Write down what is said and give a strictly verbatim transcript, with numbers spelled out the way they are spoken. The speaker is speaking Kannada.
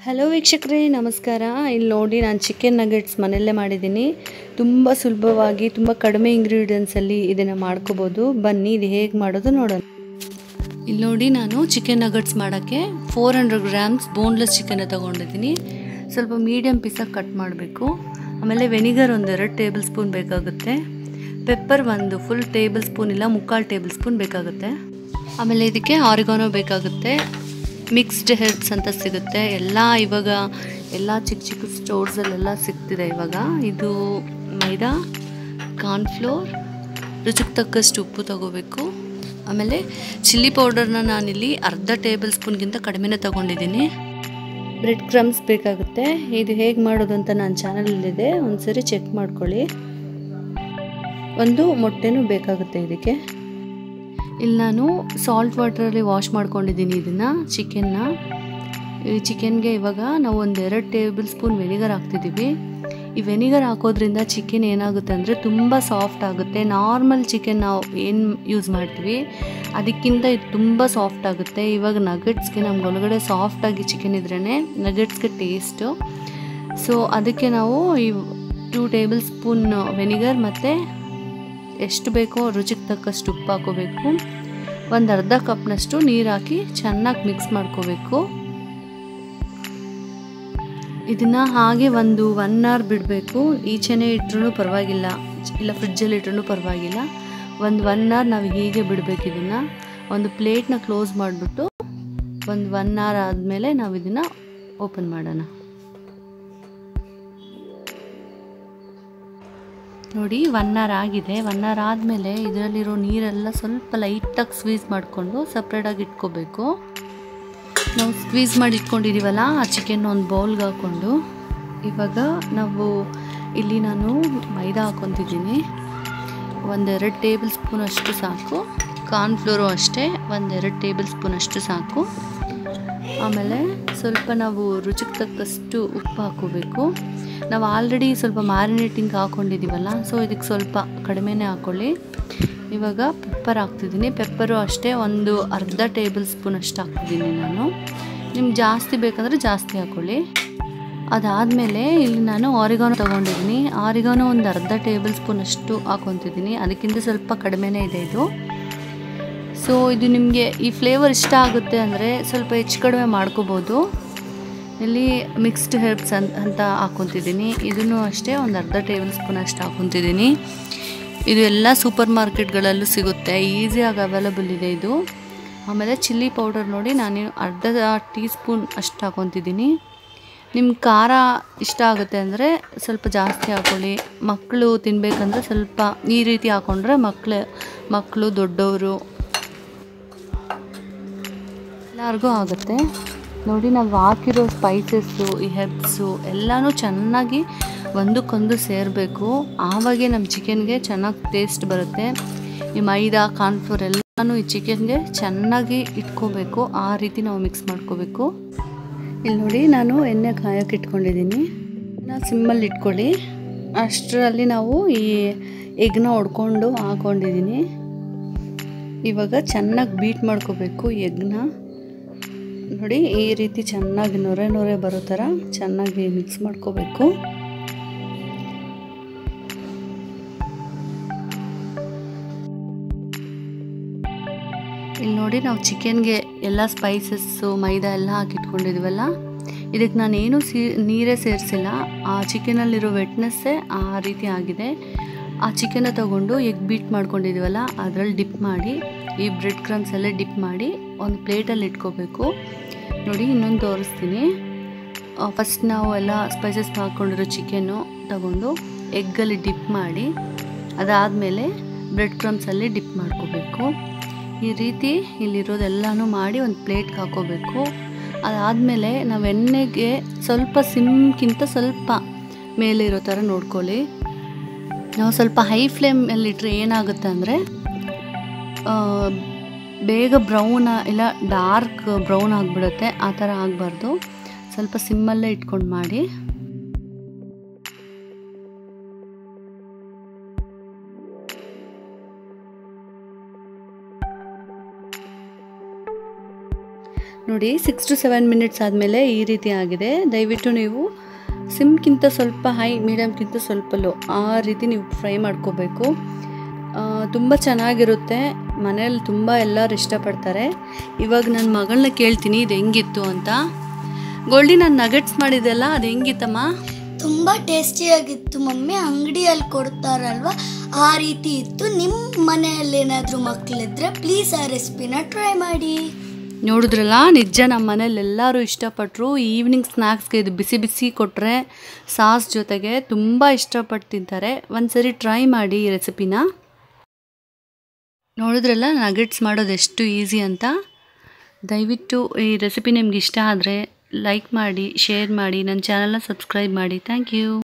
ಹಲೋ ವೀಕ್ಷಕರೇ, ನಮಸ್ಕಾರ. ಇಲ್ಲಿ ನೋಡಿ, ನಾನು ಚಿಕನ್ ನಗೆಟ್ಸ್ ಮನೆಯಲ್ಲೇ ಮಾಡಿದ್ದೀನಿ. ತುಂಬ ಸುಲಭವಾಗಿ ತುಂಬ ಕಡಿಮೆ ಇಂಗ್ರೀಡಿಯೆಂಟ್ಸಲ್ಲಿ ಇದನ್ನು ಮಾಡ್ಕೋಬೋದು. ಬನ್ನಿ ಇದು ಹೇಗೆ ಮಾಡೋದು ನೋಡೋಣ. ಇಲ್ಲಿ ನೋಡಿ, ನಾನು ಚಿಕನ್ ನಗೆಟ್ಸ್ ಮಾಡೋಕ್ಕೆ ಫೋರ್ ಹಂಡ್ರೆಡ್ ಗ್ರಾಮ್ಸ್ ಬೋನ್ಲೆಸ್ ಚಿಕನ್ನ ತೊಗೊಂಡಿದ್ದೀನಿ. ಸ್ವಲ್ಪ ಮೀಡಿಯಮ್ ಪೀಸಾಗಿ ಕಟ್ ಮಾಡಬೇಕು. ಆಮೇಲೆ ವೆನಿಗರ್ ಒಂದೆರಡು ಟೇಬಲ್ ಸ್ಪೂನ್ ಬೇಕಾಗುತ್ತೆ. ಪೆಪ್ಪರ್ ಒಂದು ಫುಲ್ ಟೇಬಲ್ ಸ್ಪೂನ್ ಇಲ್ಲ ಮುಕ್ಕಾಲು ಟೇಬಲ್ ಸ್ಪೂನ್ ಬೇಕಾಗುತ್ತೆ. ಆಮೇಲೆ ಇದಕ್ಕೆ ಆರಿಗಾನೋ ಬೇಕಾಗುತ್ತೆ. ಮಿಕ್ಸ್ಡ್ ಹೆರ್ಬ್ಸ್ ಅಂತ ಸಿಗುತ್ತೆ. ಎಲ್ಲ ಇವಾಗ ಎಲ್ಲ ಚಿಕ್ಕ ಚಿಕ್ಕ ಸ್ಟೋರ್ಸಲ್ಲೆಲ್ಲ ಸಿಗ್ತಿದೆ ಇವಾಗ. ಇದು ಮೈದಾ, ಕಾರ್ನ್ಫ್ಲೋರ್, ರುಚಿಗೆ ತಕ್ಕಷ್ಟು ಉಪ್ಪು ತಗೋಬೇಕು. ಆಮೇಲೆ ಚಿಲ್ಲಿ ಪೌಡರ್ನ ನಾನಿಲ್ಲಿ ಅರ್ಧ ಟೇಬಲ್ ಸ್ಪೂನ್ಗಿಂತ ಕಡಿಮೆನೇ ತೊಗೊಂಡಿದ್ದೀನಿ. ಬ್ರೆಡ್ ಕ್ರಮ್ಸ್ ಬೇಕಾಗುತ್ತೆ. ಇದು ಹೇಗೆ ಮಾಡೋದು ಅಂತ ನನ್ನ ಚಾನಲಲ್ಲಿದೆ, ಒಂದ್ಸರಿ ಚೆಕ್ ಮಾಡ್ಕೊಳ್ಳಿ. ಒಂದು ಮೊಟ್ಟೆನೂ ಬೇಕಾಗುತ್ತೆ ಇದಕ್ಕೆ. ಇಲ್ಲಿ ನಾನು ಸಾಲ್ಟ್ ವಾಟ್ರಲ್ಲಿ ವಾಶ್ ಮಾಡ್ಕೊಂಡಿದ್ದೀನಿ ಇದನ್ನು, ಚಿಕನ್ನ. ಈ ಚಿಕನ್ಗೆ ಇವಾಗ ನಾವು ಒಂದೆರಡು ಟೇಬಲ್ ಸ್ಪೂನ್ ವೆನಿಗರ್ ಹಾಕ್ತಿದ್ದೀವಿ. ಈ ವೆನಿಗರ್ ಹಾಕೋದ್ರಿಂದ ಚಿಕನ್ ಏನಾಗುತ್ತೆ ಅಂದರೆ ತುಂಬ ಸಾಫ್ಟ್ ಆಗುತ್ತೆ. ನಾರ್ಮಲ್ ಚಿಕನ್ ನಾವು ಏನು ಯೂಸ್ ಮಾಡ್ತೀವಿ ಅದಕ್ಕಿಂತ ಇದು ತುಂಬ ಸಾಫ್ಟ್ ಆಗುತ್ತೆ. ಇವಾಗ ನಗೆಟ್ಸ್ಗೆ ನಮ್ಗೆ ಒಳಗಡೆ ಸಾಫ್ಟಾಗಿ ಚಿಕನ್ ಇದ್ರೇ ನಗೆಟ್ಸ್ಗೆ ಟೇಸ್ಟು. ಸೊ ಅದಕ್ಕೆ ನಾವು ಈ ಟೂ ಟೇಬಲ್ ಸ್ಪೂನ್ ವೆನಿಗರ್ ಮತ್ತು ಎಷ್ಟು ಬೇಕೋ ರುಚಿಗೆ ತಕ್ಕಷ್ಟು ಉಪ್ಪು ಹಾಕೋಬೇಕು. ಒಂದು ಅರ್ಧ ಕಪ್ನಷ್ಟು ನೀರು ಹಾಕಿ ಚೆನ್ನಾಗಿ ಮಿಕ್ಸ್ ಮಾಡ್ಕೋಬೇಕು. ಇದನ್ನು ಹಾಗೆ ಒಂದು ಒನ್ ಅವರ್ ಬಿಡಬೇಕು. ಈಚೆನೇ ಇಟ್ಟರೂ ಪರವಾಗಿಲ್ಲ, ಇಲ್ಲ ಫ್ರಿಡ್ಜಲ್ಲಿ ಇಟ್ಟರೂ ಪರವಾಗಿಲ್ಲ. ಒಂದು ಒನ್ ಅವರ್ ನಾವು ಹೀಗೆ ಬಿಡಬೇಕು. ಇದನ್ನು ಒಂದು ಪ್ಲೇಟ್ನ ಕ್ಲೋಸ್ ಮಾಡಿಬಿಟ್ಟು ಒಂದು ಒನ್ ಅವರ್ ಆದಮೇಲೆ ನಾವು ಇದನ್ನು ಓಪನ್ ಮಾಡೋಣ. ನೋಡಿ, ಒನ್ ಅವರ್ ಆಗಿದೆ. ಒನ್ ಅವರ್ ಆದಮೇಲೆ ಇದರಲ್ಲಿರೋ ನೀರೆಲ್ಲ ಸ್ವಲ್ಪ ಲೈಟಾಗಿ ಸ್ಕ್ವೀಸ್ ಮಾಡಿಕೊಂಡು ಸಪ್ರೇಟಾಗಿ ಇಟ್ಕೋಬೇಕು. ನಾವು ಸ್ಕ್ವೀಸ್ ಮಾಡಿ ಇಟ್ಕೊಂಡಿದ್ದೀವಲ್ಲ ಆ ಚಿಕನ್ ಒಂದು ಬೌಲ್ಗೆ ಹಾಕ್ಕೊಂಡು ಇವಾಗ ನಾವು ಇಲ್ಲಿ ನಾನು ಮೈದಾ ಹಾಕ್ಕೊತಿದ್ದೀನಿ. ಒಂದೆರಡು ಟೇಬಲ್ ಸ್ಪೂನ್ ಅಷ್ಟು ಸಾಕು. ಕಾರ್ನ್ಫ್ಲೋರು ಅಷ್ಟೇ ಒಂದೆರಡು ಟೇಬಲ್ ಸ್ಪೂನ್ ಅಷ್ಟು ಸಾಕು. ಆಮೇಲೆ ಸ್ವಲ್ಪ ನಾವು ರುಚಿಗೆ ತಕ್ಕಷ್ಟು ಉಪ್ಪು ಹಾಕೋಬೇಕು. ನಾವು ಆಲ್ರೆಡಿ ಸ್ವಲ್ಪ ಮ್ಯಾರಿನೇಟಿಂಗ್ ಹಾಕ್ಕೊಂಡಿದ್ದೀವಲ್ಲ, ಸೊ ಇದಕ್ಕೆ ಸ್ವಲ್ಪ ಕಡಿಮೆನೇ ಹಾಕ್ಕೊಳ್ಳಿ. ಇವಾಗ ಪೆಪ್ಪರ್ ಹಾಕ್ತಿದ್ದೀನಿ. ಪೆಪ್ಪರು ಅಷ್ಟೇ ಒಂದು ಅರ್ಧ ಟೇಬಲ್ ಸ್ಪೂನ್ ಅಷ್ಟು ಹಾಕ್ತಿದ್ದೀನಿ ನಾನು. ನಿಮ್ಗೆ ಜಾಸ್ತಿ ಬೇಕಂದರೆ ಜಾಸ್ತಿ ಹಾಕ್ಕೊಳ್ಳಿ. ಅದಾದಮೇಲೆ ಇಲ್ಲಿ ನಾನು ಆರಿಗಾನೋ ತೊಗೊಂಡಿದ್ದೀನಿ. ಆರಿಗಾನೋ ಒಂದು ಅರ್ಧ ಟೇಬಲ್ ಸ್ಪೂನ್ ಅಷ್ಟು ಹಾಕ್ಕೊತಿದ್ದೀನಿ. ಅದಕ್ಕಿಂತ ಸ್ವಲ್ಪ ಕಡಿಮೆನೇ ಇದೆ ಇದು. ಸೊ ಇದು ನಿಮಗೆ ಈ ಫ್ಲೇವರ್ ಇಷ್ಟ ಆಗುತ್ತೆ ಅಂದರೆ ಸ್ವಲ್ಪ ಹೆಚ್ಚು ಕಡಿಮೆ ಮಾಡ್ಕೋಬೋದು. ಇಲ್ಲಿ ಮಿಕ್ಸ್ಡ್ ಹೆರ್ಬ್ಸ್ ಅಂತ ಅಂತ ಹಾಕ್ಕೊತಿದ್ದೀನಿ. ಇದನ್ನು ಅಷ್ಟೇ ಒಂದು ಅರ್ಧ ಟೇಬಲ್ ಸ್ಪೂನ್ ಅಷ್ಟು ಹಾಕ್ಕೊತಿದ್ದೀನಿ. ಇದು ಎಲ್ಲ ಸೂಪರ್ ಮಾರ್ಕೆಟ್ಗಳಲ್ಲೂ ಸಿಗುತ್ತೆ, ಈಸಿಯಾಗಿ ಅವೈಲಬಲ್ ಇದೆ ಇದು. ಆಮೇಲೆ ಚಿಲ್ಲಿ ಪೌಡರ್ ನೋಡಿ ನಾನು ಅರ್ಧ ಟೀ ಸ್ಪೂನ್ ಅಷ್ಟು ಹಾಕ್ಕೊತಿದ್ದೀನಿ. ನಿಮ್ಗೆ ಖಾರ ಇಷ್ಟ ಆಗುತ್ತೆ ಅಂದರೆ ಸ್ವಲ್ಪ ಜಾಸ್ತಿ ಹಾಕ್ಕೊಳ್ಳಿ. ಮಕ್ಕಳು ತಿನ್ನಬೇಕಂದ್ರೆ ಸ್ವಲ್ಪ ಈ ರೀತಿ ಹಾಕ್ಕೊಂಡ್ರೆ ಮಕ್ಕಳು ಮಕ್ಕಳು ದೊಡ್ಡವರು ಎಲ್ಲರಿಗೂ ಆಗುತ್ತೆ. ನೋಡಿ, ನಾವು ಹಾಕಿರೋ ಸ್ಪೈಸಸ್ಸು, ಈ ಹೆರ್ಬ್ಸು ಎಲ್ಲನೂ ಚೆನ್ನಾಗಿ ಒಂದಕ್ಕೊಂದು ಸೇರಬೇಕು. ಆವಾಗೇ ನಮ್ಮ ಚಿಕನ್ಗೆ ಚೆನ್ನಾಗಿ ಟೇಸ್ಟ್ ಬರುತ್ತೆ. ಈ ಮೈದಾ, ಕಾರ್ನ್ಫ್ಲೋರ್ ಎಲ್ಲನೂ ಈ ಚಿಕನ್ಗೆ ಚೆನ್ನಾಗಿ ಇಟ್ಕೋಬೇಕು. ಆ ರೀತಿ ನಾವು ಮಿಕ್ಸ್ ಮಾಡ್ಕೋಬೇಕು. ಇಲ್ಲಿ ನೋಡಿ, ನಾನು ಎಣ್ಣೆ ಕಾಯೋಕೆ ಇಟ್ಕೊಂಡಿದ್ದೀನಿ. ನಾವು ಸಿಮ್ಮಲ್ಲಿ ಇಟ್ಕೊಳ್ಳಿ. ಅಷ್ಟರಲ್ಲಿ ನಾವು ಈ ಎಗ್ನ ಹೊಡ್ಕೊಂಡು ಹಾಕ್ಕೊಂಡಿದ್ದೀನಿ. ಇವಾಗ ಚೆನ್ನಾಗಿ ಬೀಟ್ ಮಾಡ್ಕೋಬೇಕು ಎಗ್ನ. ನೋಡಿ, ಈ ರೀತಿ ಚೆನ್ನಾಗಿ ನೊರೆ ನೊರೆ ಬರೋ ಥರ ಚೆನ್ನಾಗಿ ಮಿಕ್ಸ್ ಮಾಡ್ಕೋಬೇಕು. ಇಲ್ಲಿ ನೋಡಿ, ನಾವು ಚಿಕನ್ಗೆ ಎಲ್ಲ ಸ್ಪೈಸಸ್ಸು ಮೈದಾ ಎಲ್ಲ ಹಾಕಿಟ್ಕೊಂಡಿದ್ದೀವಲ್ಲ, ಇದಕ್ಕೆ ನಾನೇನು ಸೀ ನೀರೇ ಸೇರಿಸಿಲ್ಲ. ಆ ಚಿಕನಲ್ಲಿರೋ ವೆಟ್ನೆಸ್ಸೇ ಆ ರೀತಿ ಆಗಿದೆ. ಆ ಚಿಕನ್ನ ತಗೊಂಡು ಎಗ್ ಬೀಟ್ ಮಾಡ್ಕೊಂಡಿದ್ದೀವಲ್ಲ ಅದರಲ್ಲಿ ಡಿಪ್ ಮಾಡಿ, ಈ ಬ್ರೆಡ್ ಕ್ರಮ್ಸಲ್ಲೇ ಡಿಪ್ ಮಾಡಿ ಒಂದು ಪ್ಲೇಟಲ್ಲಿ ಇಟ್ಕೋಬೇಕು. ನೋಡಿ, ಇನ್ನೊಂದು ತೋರಿಸ್ತೀನಿ. ಫಸ್ಟ್ ನಾವು ಎಲ್ಲ ಸ್ಪೈಸಸ್ ಹಾಕ್ಕೊಂಡಿರೋ ಚಿಕನ್ನು ತಗೊಂಡು ಎಗ್ಗಲ್ಲಿ ಡಿಪ್ ಮಾಡಿ, ಅದಾದಮೇಲೆ ಬ್ರೆಡ್ ಕ್ರಮ್ಸಲ್ಲಿ ಡಿಪ್ ಮಾಡ್ಕೋಬೇಕು. ಈ ರೀತಿ ಇಲ್ಲಿರೋದೆಲ್ಲನೂ ಮಾಡಿ ಒಂದು ಪ್ಲೇಟ್ಗೆ ಹಾಕೋಬೇಕು. ಅದಾದಮೇಲೆ ನಾವು ಎಣ್ಣೆಗೆ ಸ್ವಲ್ಪ ಸಿಮ್ಗಿಂತ ಸ್ವಲ್ಪ ಮೇಲೆ ಇರೋ ಥರ ನೋಡ್ಕೊಳ್ಳಿ. ನಾವು ಸ್ವಲ್ಪ ಹೈ ಫ್ಲೇಮಲ್ಲಿಟ್ಟರೆ ಏನಾಗುತ್ತೆ ಅಂದರೆ ಬೇಗ ಬ್ರೌನ್ ಇಲ್ಲ ಡಾರ್ಕ್ ಬ್ರೌನ್ ಆಗಿಬಿಡುತ್ತೆ. ಆ ಥರ ಆಗಬಾರ್ದು. ಸ್ವಲ್ಪ ಸಿಮ್ಮಲ್ಲೇ ಇಟ್ಕೊಂಡು ಮಾಡಿ. ನೋಡಿ ಸಿಕ್ಸ್ ಟು ಸೆವೆನ್ ಮಿನಿಟ್ಸ್ ಆದಮೇಲೆ ಈ ರೀತಿ ಆಗಿದೆ. ದಯವಿಟ್ಟು ನೀವು ಸಿಮ್ಗಿಂತ ಸ್ವಲ್ಪ ಹೈ, ಮೀಡಿಯಮ್ಗಿಂತ ಸ್ವಲ್ಪ ಲೋ, ಆ ರೀತಿ ನೀವು ಫ್ರೈ ಮಾಡ್ಕೋಬೇಕು. ತುಂಬ ಚೆನ್ನಾಗಿರುತ್ತೆ, ಮನೇಲಿ ತುಂಬ ಎಲ್ಲರೂ ಇಷ್ಟಪಡ್ತಾರೆ. ಇವಾಗ ನನ್ನ ಮಗಳನ್ನ ಕೇಳ್ತೀನಿ ಇದು ಹೆಂಗಿತ್ತು ಅಂತ. ಗೋಲ್ಡಿ, ನಾನು ನಗಟ್ಸ್ ಮಾಡಿದ್ದೆಲ್ಲ ಅದು ಹೆಂಗಿತ್ತಮ್ಮ? ತುಂಬ ಟೇಸ್ಟಿಯಾಗಿತ್ತು ಮಮ್ಮಿ. ಅಂಗಡಿಯಲ್ಲಿ ಕೊಡ್ತಾರಲ್ವ ಆ ರೀತಿ ಇತ್ತು. ನಿಮ್ಮ ಮನೆಯಲ್ಲಿ ಏನಾದರೂ ಮಕ್ಕಳಿದ್ರೆ ಪ್ಲೀಸ್ ಆ ರೆಸಿಪಿನ ಟ್ರೈ ಮಾಡಿ. ನೋಡಿದ್ರಲ್ಲ, ನಿಜ ನಮ್ಮ ಮನೇಲಿ ಎಲ್ಲರೂ ಇಷ್ಟಪಟ್ಟರು. ಈವ್ನಿಂಗ್ ಸ್ನ್ಯಾಕ್ಸ್ಗೆ ಇದು ಬಿಸಿ ಬಿಸಿ ಕೊಟ್ಟರೆ ಸಾಸ್ ಜೊತೆಗೆ ತುಂಬ ಇಷ್ಟಪಟ್ಟು ತಿಂತಾರೆ. ಒಂದು ಸರಿ ಟ್ರೈ ಮಾಡಿ ಈ ರೆಸಿಪಿನ. ನೋಡಿದ್ರಲ್ಲ ನಗೆಟ್ಸ್ ಮಾಡೋದು ಎಷ್ಟು ಈಸಿ ಅಂತ. ದಯವಿಟ್ಟು ಈ ರೆಸಿಪಿ ನಿಮ್ಗೆ ಇಷ್ಟ ಆದರೆ ಲೈಕ್ ಮಾಡಿ, ಶೇರ್ ಮಾಡಿ, ನನ್ನ ಚಾನಲ್ನ ಸಬ್ಸ್ಕ್ರೈಬ್ ಮಾಡಿ. Thank you.